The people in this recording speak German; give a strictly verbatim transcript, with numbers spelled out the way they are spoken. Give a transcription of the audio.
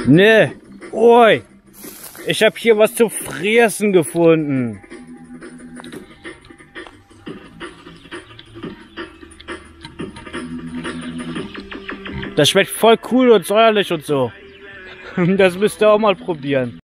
Ne, oi, ich habe hier was zu fressen gefunden. Das schmeckt voll cool und säuerlich und so. Das müsst ihr auch mal probieren.